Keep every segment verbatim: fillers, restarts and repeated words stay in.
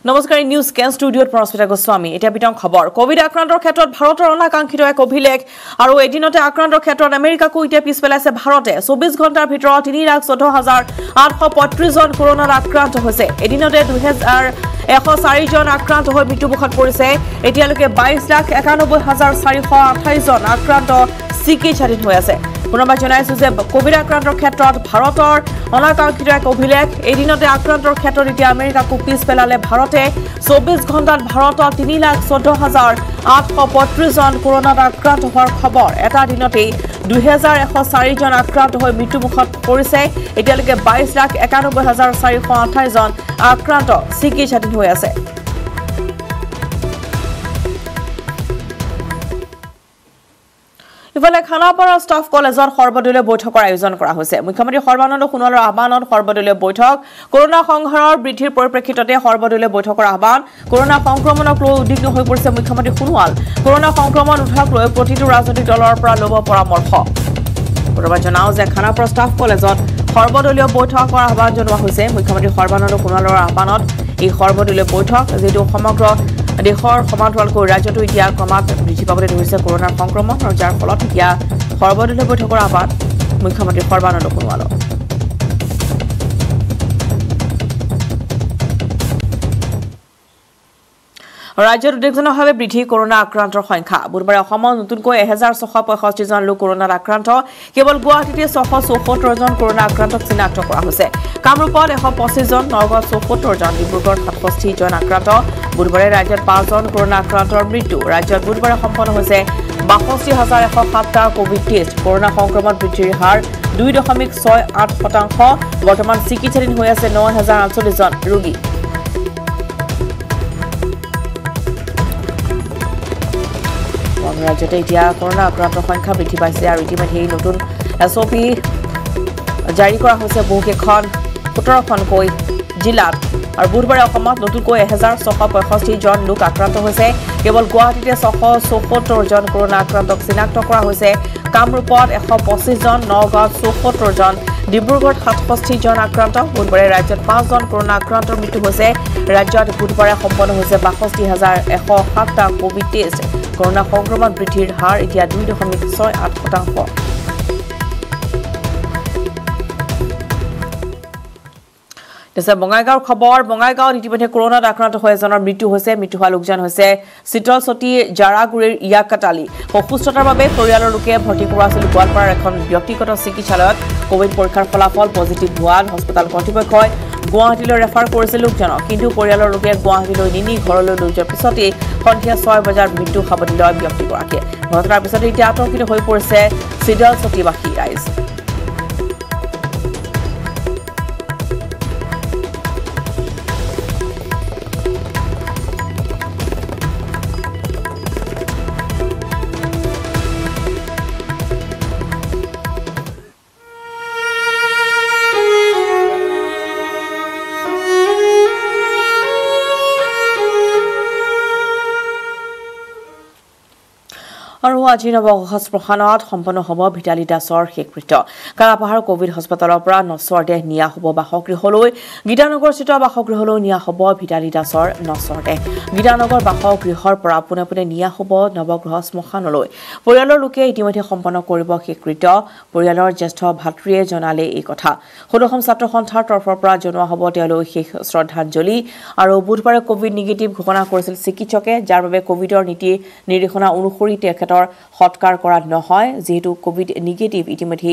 নমস্কাৰ নিউজ কেন ষ্টুডিঅ'ত প্ৰস্তুত গোস্বামী এতিয়া বিতং খবৰ কোভিড আক্ৰান্তৰ ক্ষেত্ৰত ভাৰতৰ অনাকাংক্ষিত এক অভিলেখ আৰু এদিনতে আক্ৰান্তৰ ক্ষেত্ৰত আমেৰিকাকো এতিয়া পিছ পেলাইছে ভাৰতে চৌবিশ ঘণ্টাৰ ভিতৰত তিনি লাখ চৈধ্য হাজাৰ আঠশ পঁয়ত্ৰিশ জন কৰোনাত আক্ৰান্ত হৈছে এদিনতে দুই হাজাৰ এশ চাৰি জন আক্ৰান্ত হৈ মৃত্যুমুখত পৰিছে এতিয়ালৈকে বাইশ লাখ একানব্বৈ হাজাৰ চাৰিশ আঠাইশ জন আক্ৰান্ত চিকিৎসাধীন হৈ আছে পুনৰবাৰ জনাইছো যে কোভিড আক্ৰান্তৰ ক্ষেত্ৰত ভাৰতৰ অনাকাংক্ষিত এক অভিলেখ এদিনতে আক্ৰান্তৰ ক্ষেত্ৰত এতিয়া আমেৰিকাকো পিছ পেলালে ভাৰতে চৌবিশ ঘণ্টাত ভাৰতত তিনি লাখ চৈধ্য হাজাৰ আঠশ পঁয়ত্ৰিশ জন কৰোনাত আক্ৰান্ত হোৱাৰ খবৰ এটা দিনতেই দুই হাজাৰ এশ চাৰি জন আক্ৰান্ত হৈ মৃত্যুমুখত পৰিছে এতিয়ালৈকে বাইশ লাখ একানব্বৈ হাজাৰ চাৰিশ আঠাইশ জন আক্ৰান্ত চিকিৎসাধীন হৈ আছে ইফালে খানাপাৰা ষ্টাফ কলেজত সৰ্বদলীয় বৈঠকৰ আয়োজন কৰা হৈছে মুখ্যমন্ত্ৰী সৰ্বানন্দ সোণোৱালৰ আহ্বানত সৰ্বদলীয় বৈঠক কৰোনা সংহাৰৰ বৃদ্ধিৰ পৰিপ্ৰেক্ষিততে সৰ্বদলীয় বৈঠকৰ আহ্বান কৰোনা সংক্ৰমণক লৈ উদ্বিগ্ন হৈ পৰিছে মুখ্যমন্ত্ৰী সোণোৱাল কৰোনা সংক্ৰমণ উঠাক লৈ প্ৰতিটো ৰাজনৈতিক দলৰ পৰা ল'ব পৰামৰ্শ পুনৰবাৰ জনাও যে খানাপাৰা ষ্টাফ কলেজত সৰ্বদলীয় বৈঠকৰ আহ্বান জনোৱা হৈছে মুখ্যমন্ত্ৰী সৰ্বানন্দ সোণোৱালৰ আহ্বানত এই সৰ্বদলীয় বৈঠক যেটো সমগ্ৰ দেশৰ সমান্তৰালকৈ ৰাজ্যটো এতিয়া ক্ৰমাৎ বৃদ্ধি পাবলৈ ধৰিছে কৰোনাৰ সংক্ৰমণ আৰু যাৰ ফলত এতিয়া সৰ্বদলীয় বৈঠকৰ আহ্বান মুখ্যমন্ত্ৰী সৰ্বানন্দ সোণোৱালৰ ৰাজ্যত উদ্বেগজনকভাৱে বৃদ্ধি কৰোনা আক্ৰান্তৰ সংখ্যা বুধবাৰে অসমত নতুনকৈ এক হাজাৰ ছশ পঁয়ষষ্ঠি জন লোক কৰোনাত আক্ৰান্ত কেৱল গুৱাহাটীতে ছশ চৌসত্তৰ জন কৰোনা আক্ৰান্তক চিনাক্ত কৰা হৈছে কামৰূপত এশ পঁচিছ জন নগাঁৱত চৌসত্তৰ জন ডিব্ৰুগড়ত সাতষষ্ঠি জন আক্ৰান্ত বুধবাৰে ৰাজ্যত পাঁচ জন কৰোনা আক্ৰান্তৰ মৃত্যু ৰাজ্যত বুধবাৰে সম্পন্ন হৈছে বাষষ্ঠি হাজাৰ এশ সাতটা কোভিড টেষ্ট কৰোনা সংক্ৰমণ বৃদ্ধিৰ হাৰ দুই দশমিক ছয় আঠ শতাংশ বৰ্তমান চিকিৎসাধীন হৈ আছে ন হাজাৰ আঠচল্লিছ জন ৰোগী ৰাজ্যতে এতিয়া কৰোনা আক্ৰান্তৰ সংখ্যা বৃদ্ধি পাইছে আৰু ইতিমধ্যে নতুন এছ অ' পি জাৰি কৰা হৈছে বহুকেইখন সোতৰখনকৈ জিলাত আৰু বুধবাৰে অসমত নতুনকৈ এক হাজাৰ ছশ পঁয়ষষ্ঠি জন লোক আক্ৰান্ত হৈছে কেৱল গুৱাহাটীতে ছশ চৌসত্তৰ জন কৰোনা আক্ৰান্তক চিনাক্ত কৰা হৈছে কামৰূপত এশ পঁচিছ জন নগাঁৱত চৌসত্তৰ জন ডিব্ৰুগড়ত সাতষষ্ঠি জন আক্ৰান্ত বুধবাৰে ৰাজ্যত পাঁচ জন কৰোনা আক্ৰান্তৰ মৃত্যু হৈছে ৰাজ্যত বুধবাৰে সম্পন্ন হৈছে বাষষ্ঠি হাজাৰ এশ সাতটা কোভিড টেষ্ট কৰোনা সংক্ৰমণ বৃদ্ধিৰ হাৰ এতিয়া দুই দশমিক ছয় আঠ শতাংশ বঙাইগাঁৱৰ খবৰ বঙাইগাঁৱত ইতিমধ্যে কৰোনাত আক্ৰান্ত হৈ এজনৰ মৃত্যু হৈছে মৃত্যু হোৱা লোকজন হৈছে শীতল চতী জাৰাগুৰিৰ ইয়াকাটালি অসুস্থতাৰ বাবে পৰিয়ালৰ লোকে ভৰ্তি কৰোৱা আছিল গোৱালপাৰাৰ এখন ব্যক্তিগত চিকিৎসালয়ত কোভিড পৰীক্ষাৰ ফলাফল পজিটিভ হোৱাত হস্পিটেল কৰ্তৃপক্ষই গুৱাহাটীলৈ ৰেফাৰ কৰিছে লোকজনক কিন্তু পৰিয়ালৰ লোকে গুৱাহাটীলৈ নিনি ঘৰলৈ লৈ যোৱাৰ পিছতেই সন্ধিয়া ছয় বজাৰ মৃত্যু সাৱটি লয় ব্যক্তিগৰাকীয়ে ঘটনাৰ পিছতে এতিয়া আতংকিত হৈ পৰিছে শীতল চতীবাসী ৰাইজ আৰু আজি নৱগ্ৰহ শ্মশানত সম্পন্ন হ'ব ভিটালী দাসৰ শেষকৃত্য কালাপাহাৰ কোভিড হস্পিটেলৰ পৰা নশ্বৰ দেহ নিয়া হ'ব বাসগৃহলৈ গীতানগৰস্থিত বাসগৃহলৈ নিয়া হ'ব ভিটালী দাসৰ নশ্বৰ দেহ গীতানগৰ বাসগৃহৰ পৰা পোনে পোনে নিয়া হ'ব নৱগ্ৰহ শ্মশানলৈ পৰিয়ালৰ লোকে ইতিমধ্যে সম্পন্ন কৰিব শেষকৃত্য পৰিয়ালৰ জ্যেষ্ঠ ভাতৃয়ে জনালে এই কথা ষোড়শম ছাত্ৰ সন্থাৰ তৰফৰ পৰা জনোৱা হ'ব তেওঁলোক শেষ শ্ৰদ্ধাঞ্জলি আৰু বুধবাৰে কোভিড নিগেটিভ ঘোষণা কৰিছিল চিকিৎসকে যাৰ বাবে কোভিডৰ নীতি নিৰ্দেশনা অনুসৰি তেখেতৰ হৎকাৰ কৰা নহয় যেহেতু কোভিড নিগেটিভ ইতিমধ্যে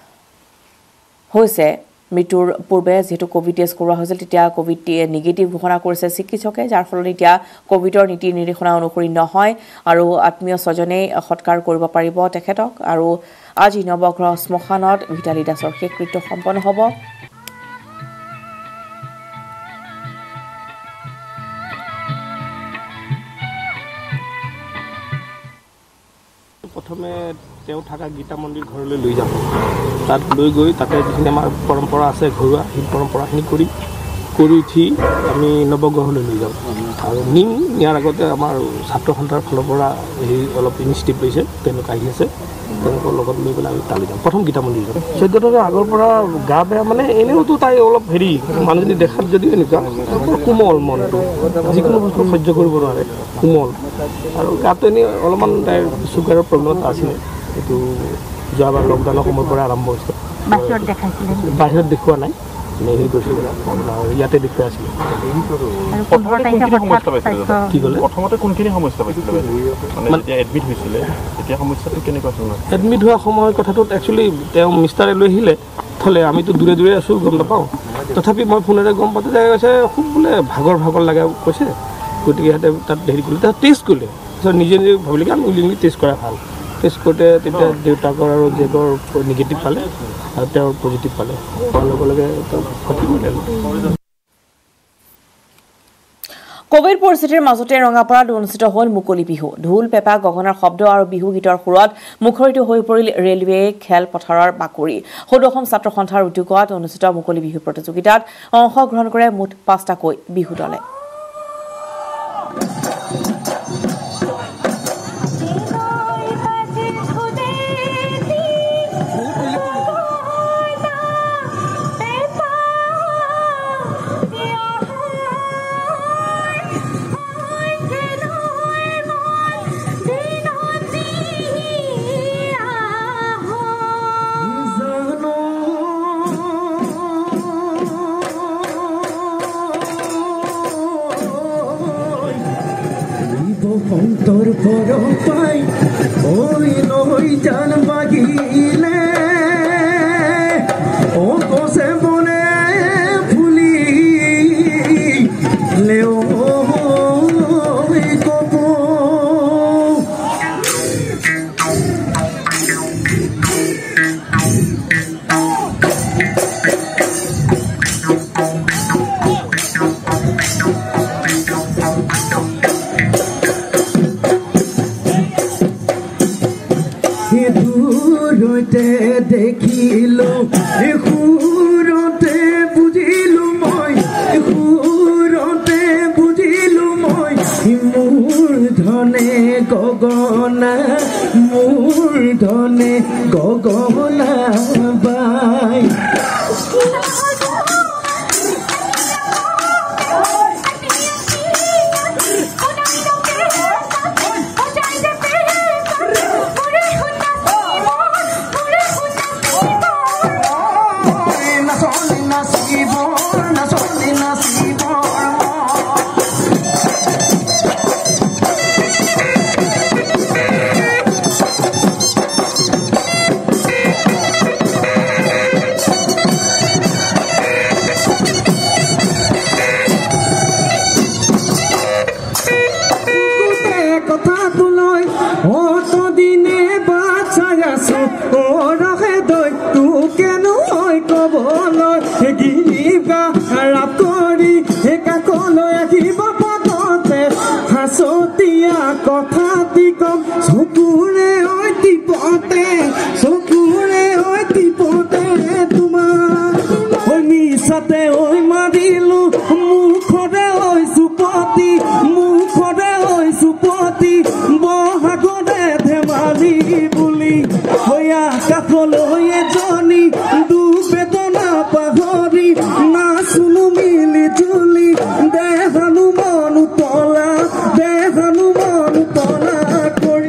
হৈছে মৃত্যুৰ পূৰ্বে যেহেতু কোভিড টেষ্ট কৰোৱা হৈছিল তেতিয়া কোভিড নিগেটিভ ঘোষণা কৰিছে চিকিৎসকে যাৰ ফলত এতিয়া কোভিডৰ নীতি নিৰ্দেশনা অনুসৰি নহয় আৰু আত্মীয় স্বজনে হৎকাৰ কৰিব পাৰিব তেখেতক আৰু আজি নৱগ্ৰহ শ্মশানত ভিটালী দাসৰ শেষকৃত্য সম্পন্ন হ'ব প্ৰথমে তেওঁ থকা গীতা মন্দিৰ ঘৰলৈ লৈ যাব তাত লৈ গৈ তাতে যিখিনি আমাৰ পৰম্পৰা আছে ঘৰুৱা সেই পৰম্পৰাখিনি কৰি কৰি উঠি আমি নৱগ্ৰহলৈ লৈ যাওঁ আৰু নি নিয়াৰ আগতে আমাৰ ছাত্ৰ সন্থাৰ ফালৰ পৰা এই অলপ ইনিচিয়েটিভ লৈছে তেওঁলোক আহি আছে তেওঁলোকৰ লগত লৈ পেলাই আমি তালৈ যাম প্ৰথম গীতা মন্দিৰ যাম চৈধ্যটাৰ আগৰ পৰা গা বেয়া মানে এনেওতো তাই অলপ হেৰি মানুহজনী দেখাত যদি এনেকুৱা কোমল মনটো যিকোনো বস্তু সহ্য কৰিব নোৱাৰে কোমল আৰু গাটো এনেই অলপমান তাইৰ চুগাৰৰ প্ৰব্লেম আছিলে এইটো যোৱাবাৰ লকডাউনৰ সময়ৰ পৰা আৰম্ভ হৈছে বাহিৰত দেখুওৱা নাই হেৰি কৰিছিলোঁ ইয়াতে দেখুৱাই আছিলোঁ কি ক'লে প্ৰথমতে কোনখিনি সমস্যা পাইছিলে মানে যেতিয়া এডমিট হৈছিলে তেতিয়া সমস্যাটো কেনেকুৱা আছিল এডমিট হোৱা সময়ৰ কথাটোত একচুৱেলি তেওঁ মিষ্টাৰে লৈ আহিলে থ'লে আমিতো দূৰে দূৰে আছোঁ গম নাপাওঁ তথাপি মই ফোনেৰে গম পাওঁতে যে কৈছে খুব বোলে ভাগৰ ভাগৰ লাগে কৈছে গতিকে সিহঁতে তাত হেৰি কৰিলে তাত টেষ্ট কৰিলে তাৰপিছত নিজে নিজে ভাবিলে কি আমি উইলিংলি টেষ্ট কৰা ভাল টেষ্ট কৰোঁতে তেতিয়া দেউতাকৰ আৰু জীয়েকৰ নিগেটিভ পালে আৰু তেওঁৰ পজিটিভ পালে হোৱাৰ লগে লগে ক্ষতি কৰিলে কোভিড পৰিস্থিতিৰ মাজতে ৰঙাপাৰাত অনুষ্ঠিত হ'ল মুকলি বিহু ঢোল পেপা গগনাৰ শব্দ আৰু বিহু গীতৰ সুৰত মুখৰিত হৈ পৰিল ৰেলৱে খেলপথাৰৰ বাকৰি সদৌ অসম ছাত্ৰ সন্থাৰ উদ্যোগত অনুষ্ঠিত মুকলি বিহু প্ৰতিযোগিতাত অংশগ্ৰহণ কৰে মুঠ পাঁচটাকৈ বিহু দলে তোর পর পাই ওই নই জান বাগিলে ও কোসে বনে ফুলি লেও কপো দেখিলো এখুৰতে বুজিলো মই এখুৰতে বুজিলো মই মোৰ ধনে গগনা মোৰ ধনে গগনা বাই কথা দি কম চকুৰে অতি পতে চকুৰে অতি পতে তোমাৰ ঐ মিছাতে ঐ মাৰিলো মুখৰে ঐ সুপতি মুখৰে ঐ সুপতি বহাগৰে ধেমালি বুলি হয়া কাষলৈ এজনী দুবেদনা পাহৰি নাচুনো মিলি জুলি দেহানো মন উতলা দেহানো মন উতলা কৰি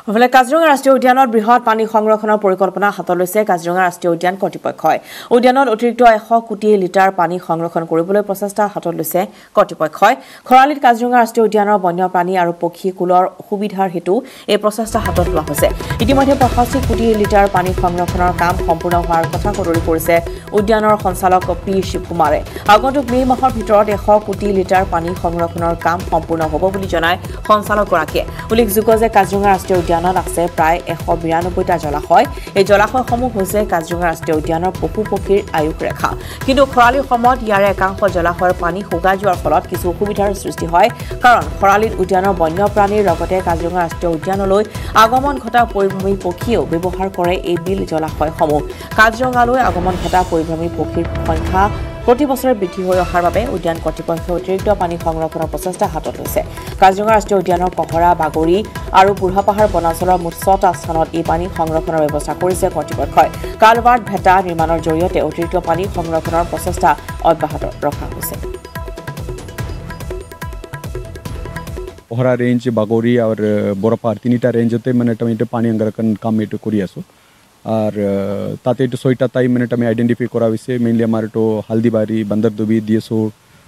ইফালে কাজিৰঙা ৰাষ্ট্ৰীয় উদ্যানত বৃহৎ পানী সংৰক্ষণৰ পৰিকল্পনা হাতত লৈছে কাজিৰঙা ৰাষ্ট্ৰীয় উদ্যান কৰ্তৃপক্ষই উদ্যানত অতিৰিক্ত এশ কোটি লিটাৰ পানী সংৰক্ষণ কৰিবলৈ প্ৰচেষ্টা হাতত লৈছে কৰ্তৃপক্ষই খৰালিত কাজিৰঙা ৰাষ্ট্ৰীয় উদ্যানৰ বন্যপ্ৰাণী আৰু পক্ষীকুলৰ সুবিধাৰ হেতু এই প্ৰচেষ্টা হাতত লোৱা হৈছে ইতিমধ্যে পঁচাশী কোটি লিটাৰ পানী সংৰক্ষণৰ কাম সম্পূৰ্ণ হোৱাৰ কথা সদৰি কৰিছে উদ্যানৰ সঞ্চালক পি শিৱকুমাৰে আগন্তুক মে মাহৰ ভিতৰত এশ কোটি লিটাৰ পানী সংৰক্ষণৰ কাম সম্পূৰ্ণ হ'ব বুলি জনায় সঞ্চালকগৰাকীয়ে উল্লেখযোগ্য যে কাজিৰঙা ৰাষ্ট্ৰীয় উদ্যানত আছে প্ৰায় এশ বিৰানব্বৈটা জলাশয় এই জলাশয়সমূহ হৈছে কাজিৰঙা ৰাষ্ট্ৰীয় উদ্যানৰ পশু পক্ষীৰ আয়ুস ৰেখা কিন্তু খৰালিৰ সময়ত ইয়াৰে একাংশ জলাশয়ৰ পানী শুকাই যোৱাৰ ফলত কিছু অসুবিধাৰ সৃষ্টি হয় কাৰণ খৰালিত উদ্যানৰ বন্যপ্ৰাণীৰ লগতে কাজিৰঙা ৰাষ্ট্ৰীয় উদ্যানলৈ আগমন ঘটা পৰিভ্ৰমী পক্ষীয়েও ব্যৱহাৰ কৰে এই বিল জলাশয়সমূহ কাজিৰঙালৈ আগমন ঘটা পৰিভ্ৰমী পক্ষীৰ সংখ্যা প্ৰতি বছৰে বৃদ্ধি হৈ অহাৰ বাবে উদ্যান কৰ্তৃপক্ষই অতিৰিক্ত পানী সংৰক্ষণৰ প্ৰচেষ্টা হাতত লৈছে কাজিৰঙা ৰাষ্ট্ৰীয় উদ্যানৰ কহৰা বাগৰি আৰু বুঢ়াপাহাৰ বনাঞ্চলৰ মুঠ ছটা স্থানত এই পানী সংৰক্ষণৰ ব্যৱস্থা কৰিছে কৰ্তৃপক্ষই কালভাৰ্ট ভেটা নিৰ্মাণৰ জৰিয়তে অতিৰিক্ত পানী সংৰক্ষণৰ প্ৰচেষ্টা অব্যাহত ৰখা হৈছে কহৰা ৰেঞ্জ বাগৰি আৰু বুঢ়াপাহাৰ তিনিটা ৰেঞ্জতে মানে আমি পানী সংৰক্ষণ কাম এইটো কৰি আছোঁ আর তাতে একটু ছয়টা টাইম মিনিট আমি আইডেন্টিফাই করা হয়েছে মেইনলি আমার একটু হালদিবাড়ি বান্দরদুবি দিয়েছোর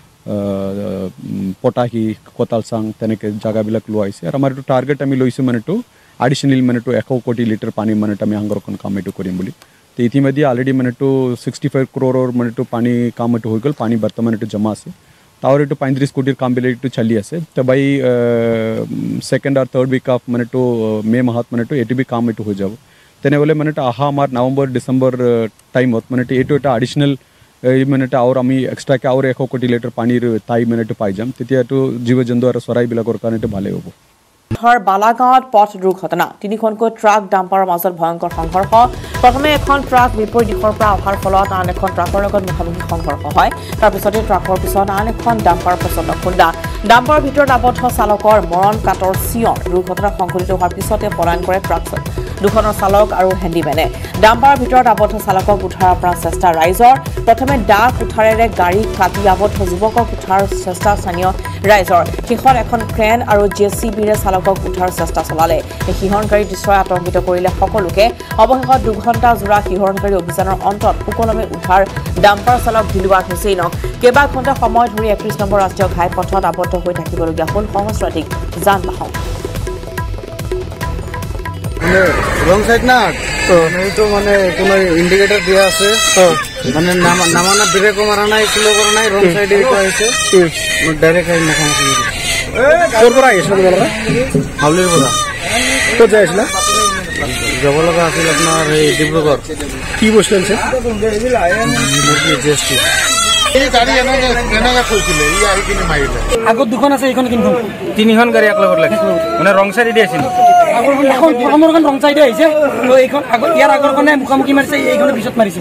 পটাহি কতালচাং তেনেকে জায়গাবিলাক লোৱা হৈছে আৰু আমাৰ এইটো টাৰ্গেট আমি লৈছোঁ মানে এইটো এডিশ্যনেল মানে এইটো এশ কোটি লিটাৰ পানী মানে আমি সংৰক্ষণ কাম এইটো কৰিম বুলি তো ইতিমধ্যে অলৰেডি মানে এইটো ছিক্সটি ফাইভ ক্ৰ'ৰৰ মানে এইটো পানী কাম এইটো হৈ গ'ল পানী বৰ্তমান এইটো জমা আছে তাৰ এইটো পঁয়ত্ৰিছ কোটিৰ কামবিলাক এইটো চলি আছে তো বাই ছেকেণ্ড আৰু থাৰ্ড উইক অফ মানে এইটো মে মাহত মানে এইটো এইটো বি কাম এইটো হৈ যাব তেনেহ'লে মানে অহা আমাৰ নৱেম্বৰ ডিচেম্বৰ টাইমত মানে এইটো এটা এডিশ্যনেল মানে আৰু আমি এক্সট্ৰাকৈ আৰু এশ কোটি লিটাৰ পানীৰ টাই মানে পাই যাম তেতিয়া এইটো জীৱ জন্তু আৰু চৰাইবিলাকৰ কাৰণে এইটো ভালেই হ'ব বালাগাঁৱত পথ দুৰ্ঘটনা তিনিখনকৈ ট্ৰাক ডাম্পাৰৰ মাজত ভয়ংকৰ সংঘৰ্ষ প্ৰথমে এখন ট্ৰাক বিপৰীত দিশৰ পৰা অহাৰ ফলত আন এখন ট্ৰাকৰ লগত মুখামুখি সংঘৰ্ষ হয় তাৰপিছতে ট্ৰাকৰ পিছত আন এখন ডাম্পাৰ প্ৰচণ্ড খুন্দা ডাম্পাৰৰ ভিতৰত আবদ্ধ চালকৰ মৰণ কাটৰ চিঞৰ দুৰ্ঘটনা সংঘটিত হোৱাৰ পিছতে পলায়ন কৰে ট্ৰাক দুখনৰ চালক আৰু হেণ্ডিমেনে ডাম্পাৰৰ ভিতৰত আবদ্ধ চালকক উঠাৰৰ পৰা চেষ্টা ৰাইজৰ প্ৰথমে দা কুঠাৰেৰে গাড়ী কাটি আবদ্ধ যুৱকক উঠাৰ চেষ্টা স্থানীয় ৰাইজৰ শেষত এখন ক্ৰেন আৰু জে চি বিৰে চালকক উঠাৰ চেষ্টা চলালে এই শিহৰণকাৰী দৃশ্যই আতংকিত কৰিলে সকলোকে অৱশেষত দুঘণ্টা জোৰা শিহৰণকাৰী অভিযানৰ অন্তত সুকলমে উঠাৰ ডাম্পাৰ চালক দিলৱাৰ হুছেইনক কেইবা ঘণ্টা সময় ধৰি একত্ৰিছ নম্বৰ ৰাষ্ট্ৰীয় ঘাইপথত আবদ্ধ হৈ থাকিবলগীয়া হ'ল সহস্ৰাধিক যান বাহন রং সাইড না তো মানে কোনো ইন্ডিকেটর দিয়া আছে মানে নামানা ব্রেকও মারা নাই কিলো করা নাই রং সাইডে এটা হয়েছে ডাইরেক্ট আই মুখামুখি কোর পৰা আহিছিল তোমালোকে হাউলিৰ পৰা ক'ত যাই আছিলা যাব লগা আছিল আপোনাৰ এই ডিব্ৰুগড় কি বস্তু আনিছে জিএসটি এই গাড়ী এনেকে এনেকে কৈছিলে ই আহি কিনে মাৰিলে আগত দুখন আছে এইখন কিনখন তিনিখন গাড়ী একলগত লাগিছে মানে ৰং সাইডে দি আছিল আগৰ এখন প্ৰথমৰ এখন ৰং সাইডে আহিছে তো এইখন আগৰ ইয়াৰ আগৰ খনে মুখামুখি মাৰিছে এইখনে পিছত মাৰিছে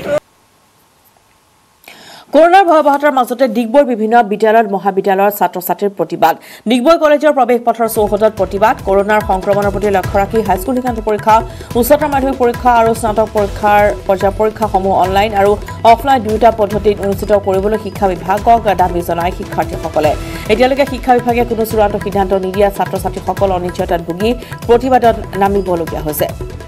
কৰোনাৰ ভয়াৱহতাৰ মাজতে ডিগবৈৰ বিভিন্ন বিদ্যালয় মহাবিদ্যালয়ৰ ছাত্ৰ ছাত্ৰীৰ প্ৰতিবাদ ডিগবৈ কলেজৰ প্ৰৱেশ পথৰ চৌহদত প্ৰতিবাদ কৰোনাৰ সংক্ৰমণৰ প্ৰতি লক্ষ্য ৰাখি হাইস্কুল শিক্ষান্ত পৰীক্ষা উচ্চতৰ মাধ্যমিক পৰীক্ষা আৰু স্নাতক পৰীক্ষাৰ পৰ্যায়ৰ পৰীক্ষাসমূহ অনলাইন আৰু অফলাইন দুয়োটা পদ্ধতিত অনুষ্ঠিত কৰিবলৈ শিক্ষা বিভাগক দাবী জনায় শিক্ষাৰ্থীসকলে এতিয়ালৈকে শিক্ষা বিভাগে কোনো চূড়ান্ত সিদ্ধান্ত নিদিয়া ছাত্ৰ ছাত্ৰীসকল অনিশ্চয়তাত ভুগি প্ৰতিবাদত নামিবলগীয়া হৈছে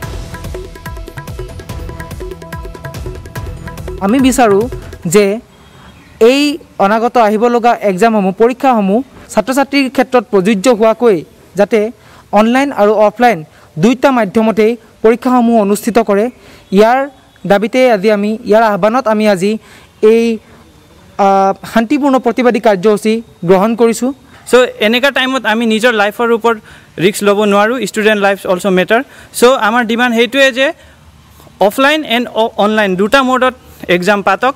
আমি বিচাৰো যে এই অনাগত আহিব লগা এক্সামসমূহ পৰীক্ষাসমূহ ছাত্ৰ ছাত্ৰীৰ ক্ষেত্ৰত প্ৰযোজ্য হোৱাকৈ যাতে অনলাইন আৰু অফলাইন দুইটা মাধ্যমতেই পৰীক্ষাসমূহ অনুষ্ঠিত কৰে ইয়াৰ দাবিতে আজি আমি ইয়াৰ আহ্বানত আমি আজি এই শান্তিপূৰ্ণ প্ৰতিবাদী কাৰ্যসূচী গ্ৰহণ কৰিছোঁ সো এনেকা টাইমত আমি নিজৰ লাইফৰ ওপৰত ৰিস্ক ল'ব নোৱাৰোঁ student life also' matter so আমাৰ ডিমাণ্ড সেইটোৱে যে অফলাইন এণ্ড অনলাইন দুটা মোডত এক্সাম পাতক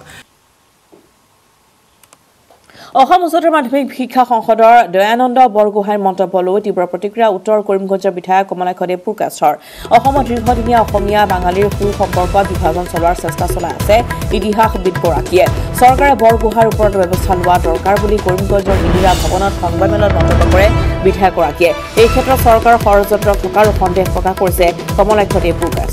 অসম উচ্চতৰ মাধ্যমিক শিক্ষা সংসদৰ দয়ানন্দ বৰগোহাঁইৰ মন্তব্য লৈ তীব্ৰ প্ৰতিক্ৰিয়া উত্তৰ কৰিমগঞ্জৰ বিধায়ক কমলাক্ষ দেৱপুৰকাছৰ অসমৰ দীৰ্ঘদিনীয়া অসমীয়া বাঙালীৰ সু সম্পৰ্কত বিভাজন চলোৱাৰ চেষ্টা চলাই আছে ইতিহাসবিদগৰাকীয়ে চৰকাৰে বৰগোহাঁইৰ ওপৰত ব্যৱস্থা লোৱা দৰকাৰ বুলি কৰিমগঞ্জৰ ইন্দিৰা ভৱনত সংবাদমেলত মন্তব্য কৰে বিধায়কগৰাকীয়ে এই ক্ষেত্ৰত চৰকাৰৰ ষড়যন্ত্ৰ থকাৰো সন্দেহ প্ৰকাশ কৰিছে Kamalaksha দেৱপুৰকাছ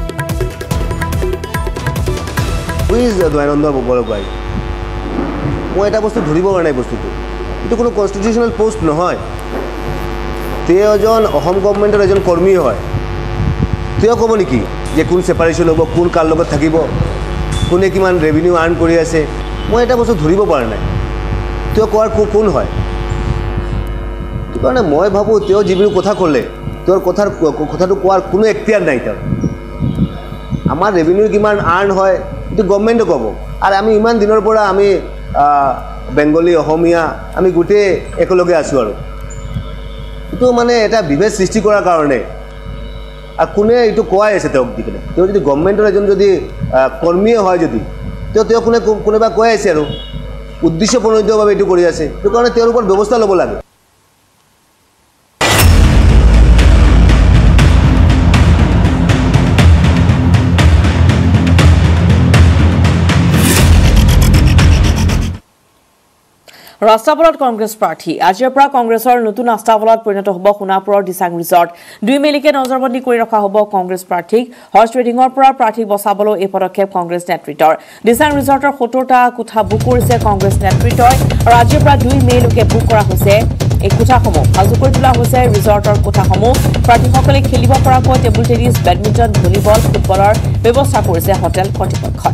Who is Dwayananda Bobologai? মই এটা বস্তু ধৰিব পৰা নাই বস্তুটো এইটো কোনো কনষ্টিটিউচনেল পোষ্ট নহয় তেওঁ এজন অসম গভৰ্ণমেণ্টৰ এজন কৰ্মী হয় তেওঁ ক'ব নেকি যে কোন সেপাৰেশন হ'ব কোন কাৰ লগত থাকিব কোনে কিমান ৰেভিনিউ আৰ্ন কৰি আছে মই এটা বস্তু ধৰিব পৰা নাই তেওঁ কোৱাৰ কোন হয় সেইটো কাৰণে মই ভাবোঁ তেওঁ যিবোৰ কথা ক'লে তেওঁৰ কথাৰ কথাটো কোৱাৰ কোনো এখতিয়াৰ নাই তাৰ আমাৰ ৰেভিনিউ কিমান আৰ্ন হয় এইটো গভৰ্ণমেণ্টে ক'ব আৰু আমি ইমান দিনৰ পৰা আমি বেংগলী অসমীয়া আমি গোটেই একেলগে আছোঁ আৰু এইটো মানে এটা বিভেদ সৃষ্টি কৰাৰ কাৰণে আৰু কোনে এইটো কোৱাই আছে তেওঁক দি কিনে তেওঁ যদি গভৰ্ণমেণ্টৰ এজন যদি কৰ্মীয়ে হয় যদি তেওঁ তেওঁ কোনে কোনোবা কৈ আছে আৰু উদ্দেশ্য প্ৰণোদিতভাৱে এইটো কৰি আছে সেইটো কাৰণে তেওঁৰ ওপৰত ব্যৱস্থা ল'ব লাগে ৰাস্তাবলত কংগ্ৰেছ প্ৰাৰ্থী আজিৰ পৰা কংগ্ৰেছৰ নতুন আস্থাবলত পৰিণত হ'ব সোণাপুৰৰ দিচাং ৰিজৰ্ট দুই মেলিকে নজৰবন্দী কৰি ৰখা হ'ব কংগ্ৰেছ প্ৰাৰ্থীক হৰ্চ ট্ৰেডিঙৰ পৰা প্ৰাৰ্থীক বচাবলৈ এই পদক্ষেপ কংগ্ৰেছ নেতৃত্বৰ দিচাং ৰিজৰ্টৰ সত্তৰটা কোঠা বুক কৰিছে কংগ্ৰেছ নেতৃত্বই আৰু আজিৰ পৰা দুই মেলৈকে বুক কৰা হৈছে এই কোঠাসমূহ সাজু কৰি তোলা হৈছে ৰিজৰ্টৰ কোঠাসমূহ প্ৰাৰ্থীসকলে খেলিব পৰাকৈ টেবুল টেনিছ বেডমিণ্টন ভলীবল ফুটবলৰ ব্যৱস্থা কৰিছে হোটেল কৰ্তৃপক্ষই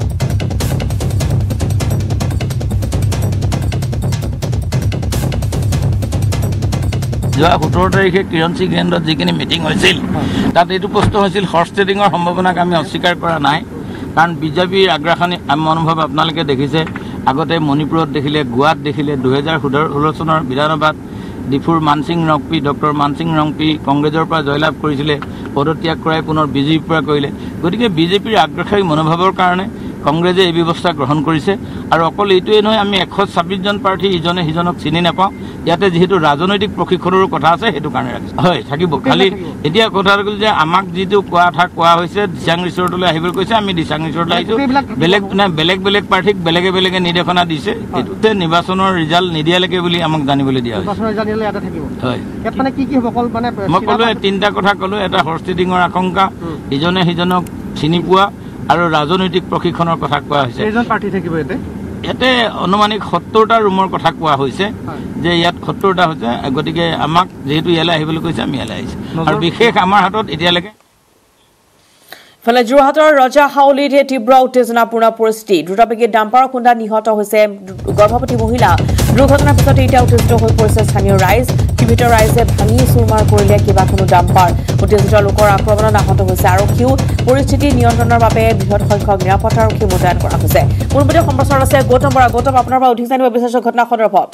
যোৱা সোতৰ তাৰিখে কিৰণচি গ্ৰেণ্ডত যিখিনি মিটিং হৈছিল তাত এইটো প্ৰশ্ন হৈছিল হৰ্চ ট্ৰেডিঙৰ সম্ভাৱনাক আমি অস্বীকাৰ কৰা নাই কাৰণ বিজেপিৰ আগ্ৰাসনী মনোভাৱ আপোনালোকে দেখিছে আগতে মণিপুৰত দেখিলে গোৱাত দেখিলে দুহেজাৰ ষোল্ল চনৰ বিধানসভাত ডিফুৰ মানসিং ৰংপি ডক্টৰ মানসিং ৰংপি কংগ্ৰেছৰ পৰা জয়লাভ কৰিছিলে পদত্যাগ কৰাই পুনৰ বিজেপিৰ পৰা কৰিলে গতিকে বিজেপিৰ আগ্ৰাসী মনোভাৱৰ কাৰণে কংগ্ৰেছে এই ব্যৱস্থা গ্ৰহণ কৰিছে আৰু অকল এইটোৱে নহয় আমি এশ ছাব্বিছ জন প্ৰাৰ্থী ইজনে সিজনক চিনি নাপাওঁ ইয়াতে যিহেতু ৰাজনৈতিক প্ৰশিক্ষণৰো কথা আছে সেইটো কাৰণে ৰাখিছে হয় থাকিব খালি এতিয়া কথাটো হ'ল যে আমাক যিটো কোৱা কথা কোৱা হৈছে দিচাং ৰিজৰ্টলৈ আহিবলৈ কৈছে আমি দিচাং ৰিজৰ্টলৈ আহিছোঁ বেলেগ বেলেগ বেলেগ প্ৰাৰ্থীক বেলেগে বেলেগে নিৰ্দেশনা দিছে এইটোতে নিৰ্বাচনৰ ৰিজাল্ট নিদিয়ালৈকে বুলি আমাক জানিবলৈ দিয়া হৈছে হয় মই ক'লো তিনিটা কথা ক'লো এটা হৰ্চ ট্ৰেডিঙৰ আশংকা ইজনে সিজনক চিনি পোৱা আৰু ৰাজনৈতিক প্ৰশিক্ষণৰ কথা কোৱা হৈছে কেইজন প্ৰাৰ্থী থাকিব ইয়াতে ইয়াতে অনুমানিক সত্তৰটা ৰুমৰ কথা কোৱা হৈছে যে ইয়াত সত্তৰটা হৈছে গতিকে আমাক যেহেতু ইয়ালৈ আহিবলৈ কৈছে আমি ইয়ালৈ আহিছোঁ আৰু বিশেষ আমাৰ হাতত এতিয়ালৈকে ফলে যোৰহাটৰ ৰজা হাউলিত তীব্ৰ উত্তেজনাপূৰ্ণ পৰিস্থিতি দ্ৰুতবেগী ডাম্পাৰ খুন্দা নিহত হৈছে গৰ্ভৱতী মহিলা দুৰ্ঘটনাৰ পিছতে এতিয়া উত্তেজিত হৈ পৰিছে স্থানীয় ৰাইজ টিভিত ৰাইজে ভাঙি চুৰমাৰ কৰিলে কেইবাখনো ডাম্পাৰ উত্তেজিত লোকৰ আক্ৰমণত আহত হৈছে আৰক্ষীও পৰিস্থিতি নিয়ন্ত্ৰণৰ বাবে বৃহৎ সংখ্যক নিৰাপত্তাৰক্ষী মোতায়েন কৰা হৈছে পূৰ্বতে সম্প্ৰচাৰ আছে গৌতম বৰা গৌতম আপোনাৰ পৰা অধিক জানিব বিচাৰিছো ঘটনা সন্দৰ্ভত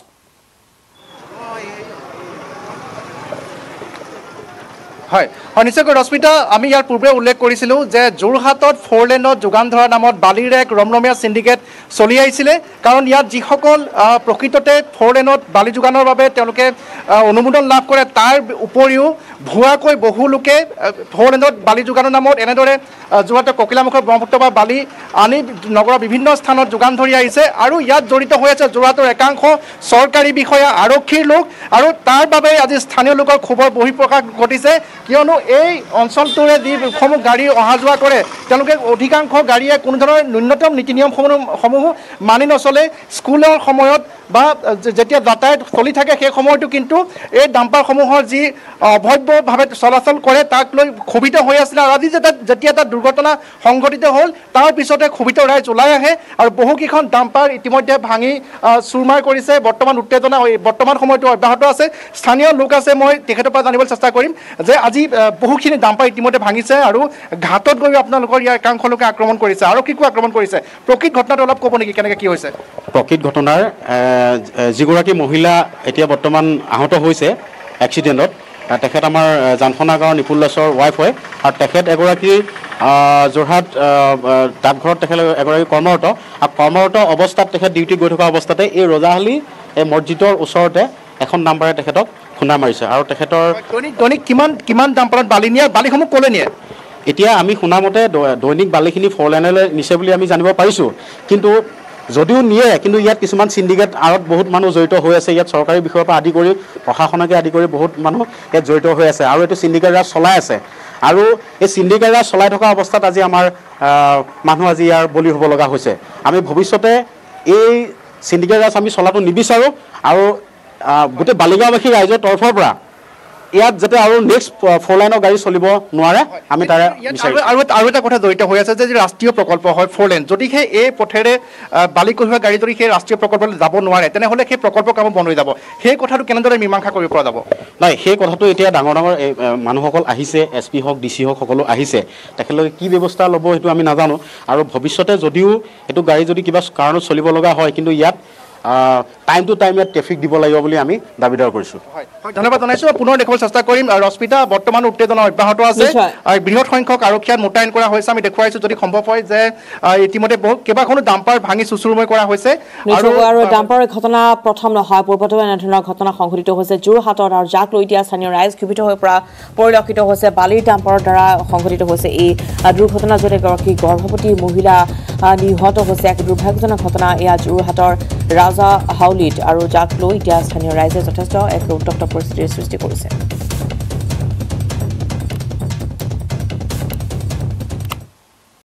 হয় নিশ্চয়কৈ ৰশ্মিতা আমি ইয়াৰ পূৰ্বে উল্লেখ কৰিছিলোঁ যে যোৰহাটত ফ'ৰ লেনত যোগান ধৰা নামত বালিৰ এক ৰমৰমীয়া চিণ্ডিকেট চলি আহিছিলে কাৰণ ইয়াত যিসকল প্ৰকৃততে ফ'ৰ লেনত বালি যোগানৰ বাবে তেওঁলোকে অনুমোদন লাভ কৰে তাৰ উপৰিও ভুৱাকৈ বহু লোকে ফ'ৰ লেনত বালি যোগানৰ নামত এনেদৰে যোৰহাটৰ ককিলামুখৰ ব্ৰহ্মপুত্ৰ বা বালি আনি নগৰৰ বিভিন্ন স্থানত যোগান ধৰি আহিছে আৰু ইয়াত জড়িত হৈ আছে যোৰহাটৰ একাংশ চৰকাৰী বিষয়া আৰক্ষীৰ লোক আৰু তাৰ বাবে আজি স্থানীয় লোকৰ ক্ষোভৰ বহিঃপ্ৰকাশ ঘটিছে কিয়নো এই অঞ্চলটোৰে যিসমূহ গাড়ী অহা যোৱা কৰে তেওঁলোকে অধিকাংশ গাড়ীয়ে কোনো ধৰণৰ ন্যূনতম নীতি নিয়মসমূহ মানি নচলে স্কুলৰ সময়ত বা যেতিয়া যাতায়াত চলি থাকে সেই সময়তো কিন্তু এই ডাম্পাৰসমূহৰ যি অভব্যভাৱে চলাচল কৰে তাক লৈ ক্ষোভিত হৈ আছিলে আৰু আজি যেতিয়া এটা দুৰ্ঘটনা সংঘটিত হ'ল তাৰ পিছতে ক্ষোভিত ৰাইজ ওলাই আহে আৰু বহুকেইখন ডাম্পাৰ ইতিমধ্যে ভাঙি চুৰমাৰ কৰিছে বৰ্তমান উত্তেজনা বৰ্তমান সময়তো অব্যাহত আছে স্থানীয় লোক আছে মই তেখেতৰ পৰা জানিবলৈ চেষ্টা কৰিম যে আজি বহুখিনি ডাম্পাৰ ইতিমধ্যে ভাঙিছে আৰু ঘাটত গৈ আপোনালোকৰ ইয়াৰ একাংশ লোকে আক্ৰমণ কৰিছে আৰক্ষীকো আক্ৰমণ কৰিছে প্ৰকৃত ঘটনাটো অলপ ক'ব নেকি কেনেকৈ কি হৈছে প্ৰকৃত ঘটনাৰ যিগৰাকী মহিলা এতিয়া বৰ্তমান আহত হৈছে এক্সিডেণ্টত তেখেত আমাৰ জানখনা গাঁৱৰ নিপুল দাসৰ ৱাইফ হয় আৰু তেখেত এগৰাকী যোৰহাট ডাকঘৰত তেখেত এগৰাকী কৰ্মৰত আৰু কৰ্মৰত অৱস্থাত তেখেত ডিউটি গৈ থকা অৱস্থাতে এই ৰজাহালি এই মছজিদৰ ওচৰতে এখন ডাম্পাৰে তেখেতক খুন্দা মাৰিছে আৰু তেখেতৰ দৈনিক কিমান কিমান ডাম্পাৰত বালি নিয়ে বালিসমূহ ক'লৈ নিয়ে এতিয়া আমি শুনামতে দৈনিক বালিখিনি ফ'ৰ লেনলৈ নিছে বুলি আমি জানিব পাৰিছোঁ কিন্তু যদিও নিয়ে কিন্তু ইয়াত কিছুমান চিণ্ডিকেট আঁৰত বহুত মানুহ জড়িত হৈ আছে ইয়াত চৰকাৰী বিষয়ৰ পৰা আদি কৰি প্ৰশাসনকে আদি কৰি বহুত মানুহ ইয়াত জড়িত হৈ আছে আৰু এইটো চিণ্ডিকেট ৰাজ চলাই আছে আৰু এই চিণ্ডিকেট ৰাজ চলাই থকা অৱস্থাত আজি আমাৰ মানুহ আজি ইয়াৰ বলি হ'ব লগা হৈছে আমি ভৱিষ্যতে এই চিণ্ডিকেট ৰাজ আমি চলাটো নিবিচাৰোঁ আৰু গোটেই বালিগাঁওবাসী ৰাইজৰ তৰফৰ পৰা ইয়াত যাতে আৰু নেক্সট ফ'ৰ লাইনৰ গাড়ী চলিব নোৱাৰে আমি তাৰে আৰু আৰু এটা কথা জড়িত হৈ আছে যে ৰাষ্ট্ৰীয় প্ৰকল্প হয় ফ'ৰ লেন যদিহে এই পথেৰে বালি কঢ়িওৱা গাড়ী যদি সেই ৰাষ্ট্ৰীয় প্ৰকল্পলৈ যাব নোৱাৰে তেনেহ'লে সেই প্ৰকল্পৰ কামো বন্ধ হৈ যাব সেই কথাটো কেনেদৰে মীমাংসা কৰিব পৰা যাব নাই সেই কথাটো এতিয়া ডাঙৰ ডাঙৰ মানুহসকল আহিছে এছ পি হওক ডি চি হওক সকলো আহিছে তেখেতলোকে কি ব্যৱস্থা ল'ব সেইটো আমি নাজানো আৰু ভৱিষ্যতে যদিও এইটো গাড়ী যদি কিবা কাৰণত চলিব লগা হয় কিন্তু ইয়াত টাইম টু টাইম ইয়াত ট্ৰেফিক দিব লাগিব বুলি আমি দাবীদাৰ কৰিছোঁ ধন্যবাদ জনাইছোঁ পুনৰ দেখুৱাবলৈ চেষ্টা কৰিম ৰশ্মিতা বৰ্তমান উত্তেজনা অব্যাহত আছে বৃহৎ সংখ্যক আৰক্ষীয়াত মোতায়েন কৰা হৈছে আমি দেখুৱাইছোঁ যদি সম্ভৱ হয় যে ইতিমধ্যে বহু কেইবাখনো ডাম্পাৰ ভাঙি চুচুৰময় কৰা হৈছে আৰু ডাম্পাৰৰ ঘটনা প্ৰথম নহয় পূৰ্বতো এনেধৰণৰ ঘটনা সংঘটিত হৈছে যোৰহাটত আৰু যাক লৈ এতিয়া স্থানীয় ৰাইজ ক্ষোভিত হৈ পৰা পৰিলক্ষিত হৈছে বালিৰ ডাম্পাৰৰ দ্বাৰা সংঘটিত হৈছে এই দুৰ্ঘটনা য'ত এগৰাকী গৰ্ভৱতী মহিলা নিহত হৈছে এক দুৰ্ভাগ্যজনক ঘটনা এয়া যোৰহাটৰ ৰাজা হাউলিত আৰু যাক লৈ এতিয়া স্থানীয় ৰাইজে যথেষ্ট এক উত্তপ্ত পৰিস্থিতিৰ সৃষ্টি কৰিছে